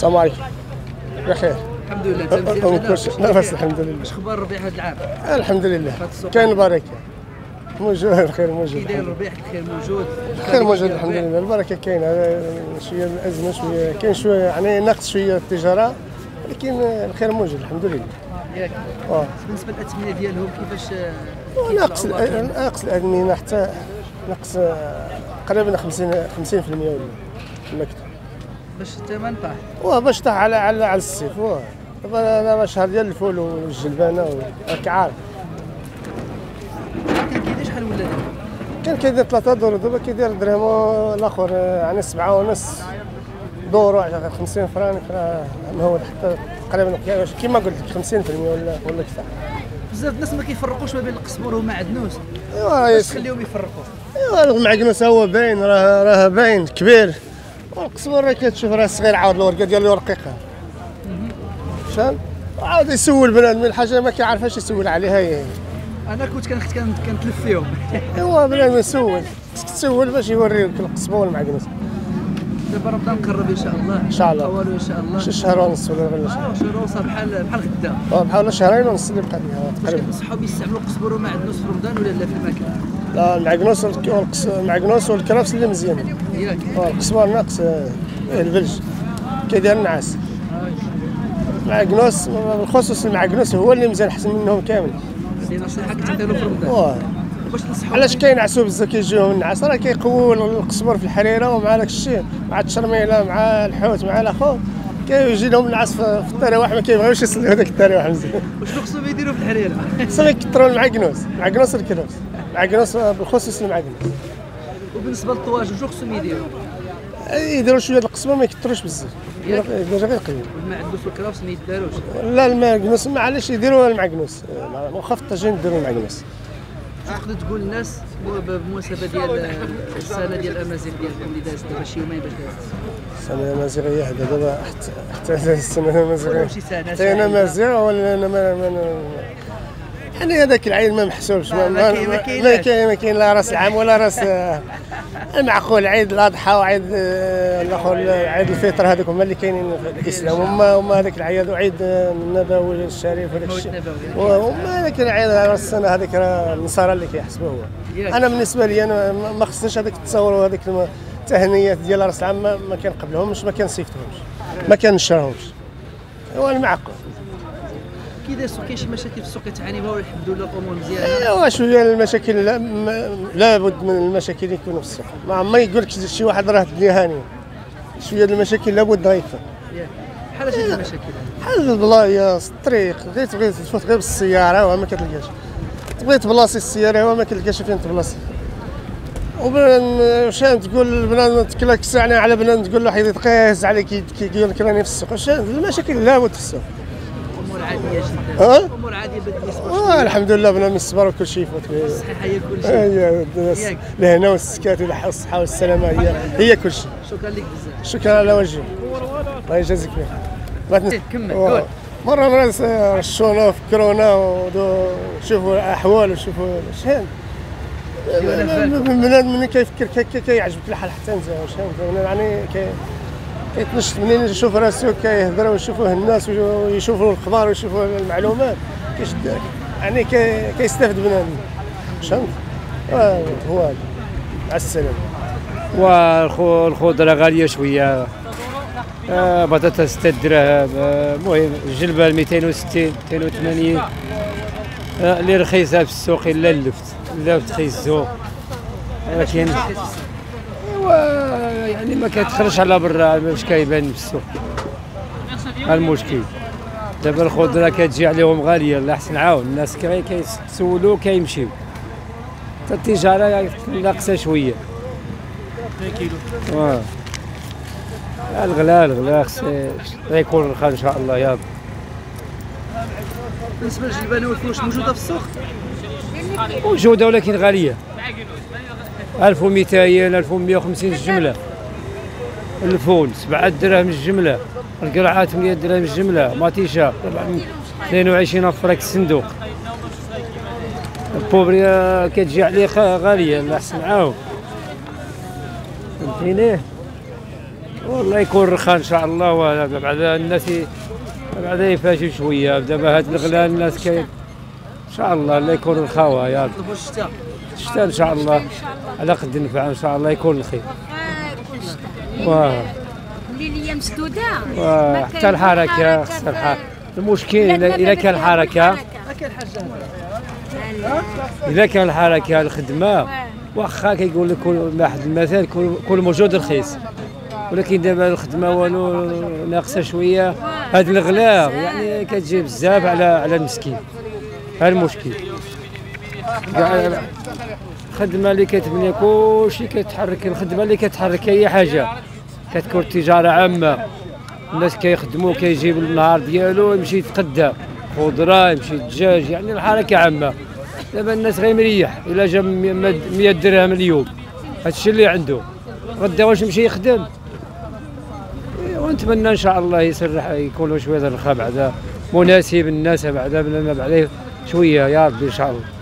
السلام عليكم. بخير. الحمد لله. انت مزيان؟ لاباس الحمد لله. اش اخبار الربيع هذا العام؟ الحمد لله كاين البركه موجود، الخير موجود. كي داير الربيع؟ الخير موجود، الخير موجود الحمد لله، البركه كاينه. شويه الازمه، شويه كاين شويه يعني ناقص شويه التجاره، ولكن الخير موجود الحمد لله. ياك. بالنسبه للاثمنه ديالهم كيفاش؟ ناقص الاثمنه حتى ناقص قريبا 50% ولا المكتب باش الثمن طاح. باش طاح على الصيف. دابا شهر ديال الفول والجلبانه راك عارف. كان كيدير شحال ولا دابا؟ كان كيدير 3 دور، دابا كيدير درهم الاخر يعني 7.5 دور 50 فرانك. ما هو حتى تقريبا كيما قلت لك 50% ولا كثر. بزاف الناس ما كيفرقوش ما بين القزبر ومعدنوس. باش تخليهم يفرقوا؟ المعكنوس هو باين، راه باين كبير، والقزبر راه كتشوف راه صغير، عاود الورقه ديالو رقيقه. فهمت؟ عاود يسول بنادم الحاجه ما كيعرفهاش يسول عليها هي. انا كنت كنتلف فيهم. بنادم يسول، خصك تسول باش يوريك القزبر والمعكنوس. دابا رمضان قرب ان شاء الله. ان شاء الله. طوالو ان شاء الله. شي شهر ونص ولا شهر. شهر ونص بحال غدا. بحال شهرين ونص اللي بقى ليها تقريبا. واش كتنصحوا يستعملوا القزبر ومعدنوس في رمضان ولا لا في الماكله؟ لا، المعكنوس والكرفس اللي مزيان. ياك. القزبر ناقص البلج كيدير النعاس. المعكنوس بالخصوص المعكنوس هو اللي مزيان احسن منهم كامل. هذه نصيحه كتعطيو في رمضان. باش تنصحوا علاش كينعسوا بزاف كيجيهم النعاس؟ راه كيقووا القزبر في الحريره ومع داك الشيء مع التشرميله مع الحوت مع الاخر كيجي لهم النعاس في التراويح، ما كيبغيوش يصليو داك التراويح مزيان. وشنو خصهم يديروا في الحريره؟ خصهم يكثروا المعكنوس والكرفس. المعكنوس بالخصوص المعكنوس. وبالنسبه للطواجن شنو خصهم يديروا؟ يديروا شويه القزبر، ما يكثروش بزاف، يديروا غير قليل. والمعدنوس والكرفس ما يداروش؟ لا، المعكنوس معليش يديروا المعكنوس، واخا في الطاجين يديروا المعكنوس. تقدر تقول للناس بالمناسبه ديال السنه ديال الامازيغ ديالكم اللي دازت دابا شي يومين باش دازت؟ السنه الامازيغيه دابا حتى السنه الامازيغيه حتى انا امازيغ ولا انا يعني هذاك العيد ما محسوبش. ما كاين لا راس العام ولا راس المعقول. عيد الاضحى وعيد الاخر عيد الفطر، هذوك هما اللي كاينين في الاسلام. هما هذاك العيد وعيد النبوي الشريف وداك الشيء. وما هذاك العيد راس السنه هذاك راه النصارى اللي كيحسبوه هو. انا بالنسبه لي انا ما خصنيش هذاك التصور وهذيك التهنيات ديال راس العام ما كنقبلهمش، ما كنصيفطهمش، ما كنشرهمش. هو المعقول. كي داير السوق؟ كاين شي مشاكل في السوق كتعاني بها ولا الحمد لله الامور مزيانه؟ ايوا شويه المشاكل، لابد من المشاكل يكونوا في السوق. ما يقول لك شي واحد راه الدنيا هانيه. شويه المشاكل لابد غيكون. بحال اش هاد المشاكل؟ بحال البلايص، الطريق، غير تبغي تفوت غير بالسياره وما كتلقاش. تبغي تبلاصي السياره وما كتلقاش فين تبلاصي. وشان تقول بنادم تكلاكس على بنادم تقول له حيد يتقيس عليك كيقول لك راني في السوق. المشاكل لابد في السوق. امور عاديه جدا. امور عاديه بالنسبه الحمد لله بنادم الصبر وكل شيء يفوت. الصحه هي كل شيء. الهنا والسكات والصحه والسلامه هي كل شيء. شكرا لك بزاف. شكرا على وجهك. الله يجازيك بخير. كمل. مرة الناس رشونا في كورونا وشوفوا الاحوال وشوفوا شحال بنادم ملي كيفكر كيعجبك الحال حتى انت. شحال يعني كيتنشط منين يشوف راسو كيهضر ويشوفوه الناس ويشوفوا الاخبار ويشوفوا المعلومات كيشد يعني كيستافد بنادم. فهمت؟ هو هذا. مع السلامه. والخضره غاليه شويه. بطاطا 6 دراهم. المهم الجلبه 260 280. اللي رخيصه في السوق الا اللفت رخيص السوق. ولكن يعني ما كتخرجش على برا باش كيبان في السوق. المشكل دابا الخضره كتجي عليهم غاليه. الله يحسن عاون الناس كيسولوا كيمشيو. التجاره ناقصه شويه. الغلاء خص يكون رخا ان شاء الله. يا بالنسبه للجلبانه والفلوس موجوده في السوق؟ موجوده ولكن غاليه. 1200 1150 الجمله. الفول 7 دراهم الجمله. القرعه 8 دراهم الجمله. ماتيشا 22 فرنك الصندوق. البوبريا كتجي عليه غاليه. الله يحسن عاون. فهمتيني؟ والله يكون رخا ان شاء الله. بعد الناس بعدا يفاشوا شويه. دابا هاد الغلا الناس ان شاء الله لا يكون رخاوه. يا نطلبوا الشتاء ان شاء الله على قد النفع ان شاء الله يكون الخير. الليليه مسدوده حتى الحركه خصها المشكل اذا كان الحركه الخدمه واخا كيقول لك واحد المثال كل موجود رخيص، ولكن دابا الخدمه والو ناقصه شويه. هاد الغلاء يعني كتجي بزاف على المسكين. ها المشكل الخدمه اللي كتبني كلشي كيتحرك. الخدمه اللي كتحرك اي حاجه كتكون تجاره عامه، الناس كيخدموا كيجيب النهار ديالو يمشي يتقدى خضره يمشي الدجاج، يعني الحركه عامه. دابا الناس غير مريح الا جا 100 درهم اليوم هادشي اللي عنده، غدا واش يمشي يخدم؟ ونتمنى ان شاء الله يسرح يكونوا شويه الرخاء بعدا مناسب الناس بعدا شويه يا ربي ان شاء الله.